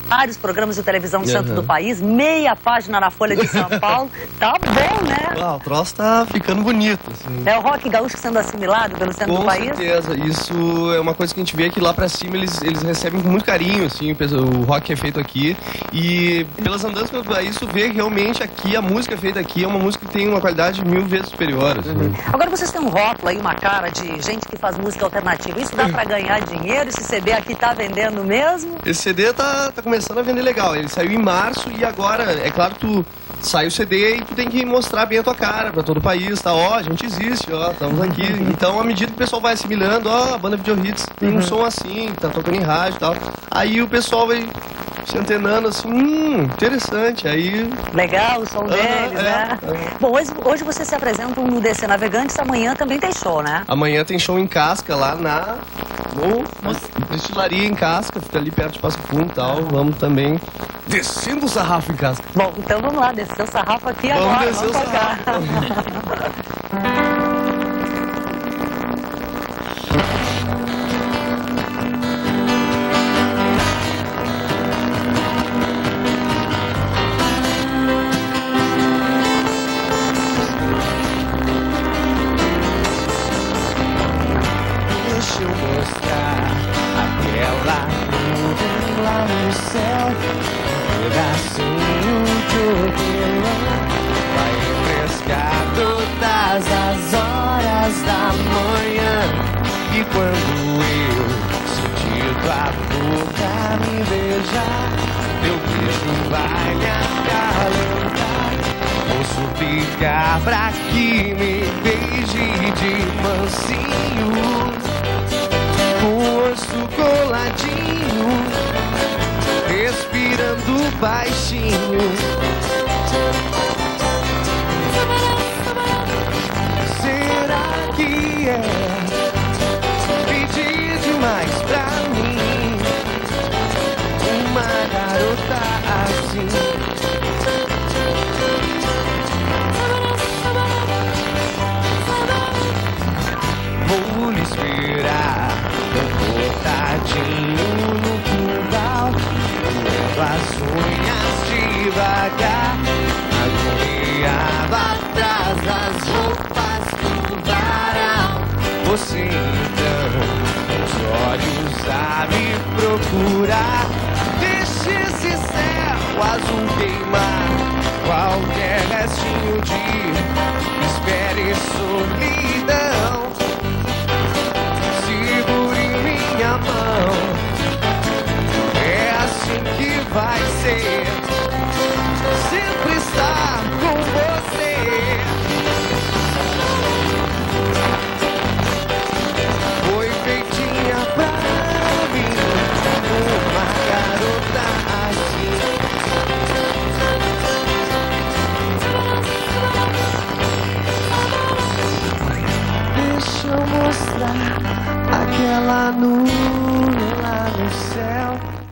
vários programas de televisão no centro do país, meia página na Folha de São Paulo. Tá bom, né? O troço tá ficando bonito, assim. É o rock gaúcho sendo assimilado pelo centro do país? Com certeza. Isso é uma coisa que a gente vê que lá pra cima eles recebem com muito carinho, assim, o rock é feito aqui. E pelas andanças pelo país, tu vê que realmente aqui, a música feita aqui é uma música que tem uma qualidade 1000 vezes superior, assim. Agora vocês têm um rótulo aí, uma cara de gente que faz música alternativa. Isso dá pra ganhar dinheiro? Esse CD aqui tá vendendo mesmo? Esse CD tá começando a vender legal. Ele saiu em março e agora, é claro, tu sai o CD e tu tem que mostrar bem a tua cara pra todo o país, tá? Ó, a gente existe, ó, estamos aqui. Então, à medida que o pessoal vai assimilando, ó, a banda Video Hits tem um som assim, tá tocando em rádio e tal. Aí o pessoal vai se antenando assim, interessante, aí... Legal o som deles, né? Bom, hoje vocês se apresentam no DC Navegantes, amanhã também tem show, né? Amanhã tem show em Casca, lá na destilaria em Casca, fica ali perto de Passo Fundo e tal. Vamos também descendo o sarrafo em Casca. Bom, então vamos lá, descer o sarrafo aqui agora. Vamos descer o sarrafo. Deixa eu mostrar aquela nuvem lá no céu, um pedacinho de hortelã, vai refrescar todas as horas da manhã. E quando eu sentir tua boca me beijar, teu beijo vai me acalentar. Vou suplicar pra que me beije de mansinho, com o osso coladinho, respirando baixinho. Será que é pedir demais pra mim, uma garota assim? Vou lhe esperar botadinho no quintal, doendo as unhas devagar, agoniado atrás das roupas do varal. Você então, com os olhos a me procurar, deixe esse céu azul queimar qualquer restinho de espera e solidão. É assim que vai ser, sempre estar com você. Foi feitinha pra mim, uma garota assim. Deixa eu mostrar aquela nuvem lá no céu,